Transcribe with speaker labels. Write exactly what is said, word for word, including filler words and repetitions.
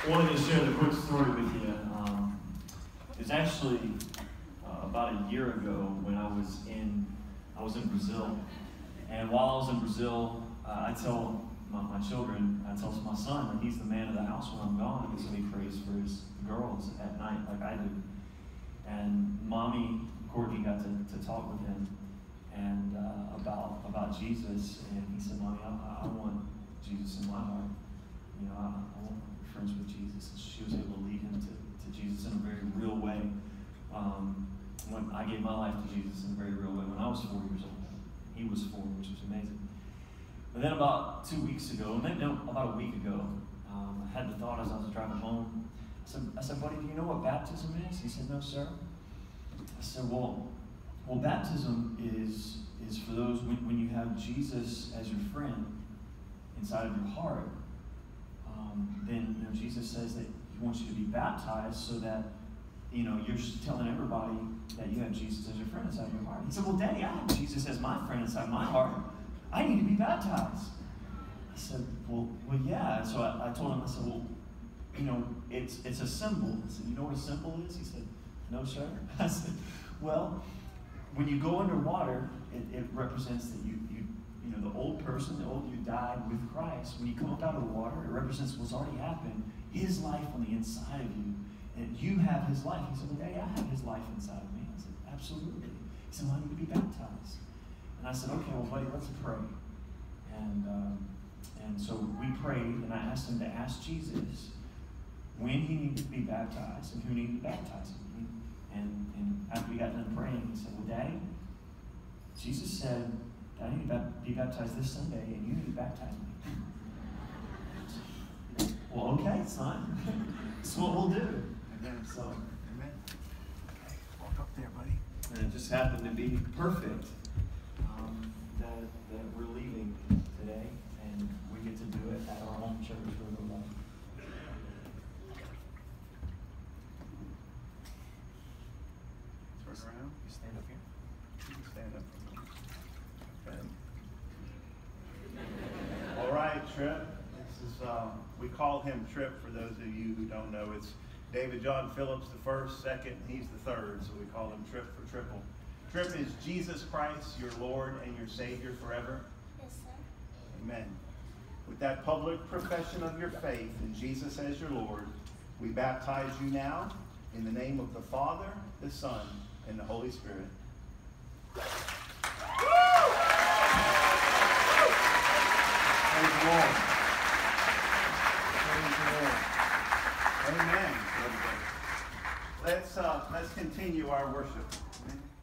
Speaker 1: wanted to share the quick story with you. Um, it was actually uh, about a year ago when I was in I was in Brazil, and while I was in Brazil, uh, I tell my, my children, I tell my son that he's the man of the house when I'm gone, because he prays for his girls at night like I do. And mommy Courtney got to, to talk with him and uh, about about Jesus, and he said, "Mommy, I, I want Jesus in my heart. You know, I, I want to be friends with Jesus." And she was able to lead him to, to Jesus in a very real way. Um, when I gave my life to Jesus in a very real way when I was four years old. He was four, which was amazing. But then about two weeks ago, and then no, about a week ago, um, I had the thought as I was driving home. I said, I said, "Buddy, do you know what baptism is?" He said, "No, sir." I said, well, well, baptism is is for those when, when you have Jesus as your friend inside of your heart. Um, then you know, Jesus says that He wants you to be baptized so that you know you're just telling everybody that you have Jesus as your friend inside your heart. He said, "Well, Daddy, I have Jesus as my friend inside my heart. I need to be baptized." I said, "Well, well, yeah." So I, I told him, I said, "Well, you know, it's it's a symbol." I said, "You know what a symbol is?" He said, "No, sir." I said, "Well, when you go underwater, it, it represents that you you you know the old person, the old you died with Christ. When you come up out of the water, it represents what's already happened, His life on the inside of you, and you have His life." He said, "Well, Daddy, I have His life inside of me." I said, "Absolutely." He said, "Well, I need to be baptized." And I said, "Okay, well, buddy, let's pray." And um, and so we prayed, and I asked him to ask Jesus when he needed to be baptized and who needed to baptize him. And, and after we got done praying, he said, "Well, Daddy, Jesus said that I need to be baptized this Sunday, and you need to baptize me." Well, okay, son. That's what we'll do.
Speaker 2: Amen.
Speaker 1: So,
Speaker 2: Amen. Okay, walk up there, buddy.
Speaker 1: and it just happened to be perfect um, that, that we're leaving today, and we get to do it at our home church where we love.
Speaker 2: Turn around. You stand up here. You can stand up. Okay. All right, Trip. This is um, we call him Trip for those of you who don't know. It's David John Phillips the first, second, he's the third, so we call him Trip for Triple. Trip is Jesus Christ, your Lord and your Savior forever.
Speaker 3: Yes, sir.
Speaker 2: Amen. With that public profession of your faith in Jesus as your Lord, we baptize you now in the name of the Father, the Son, and the Holy Spirit. Praise the Lord. Praise the Lord. Amen. Let's uh, let's continue our worship. Amen.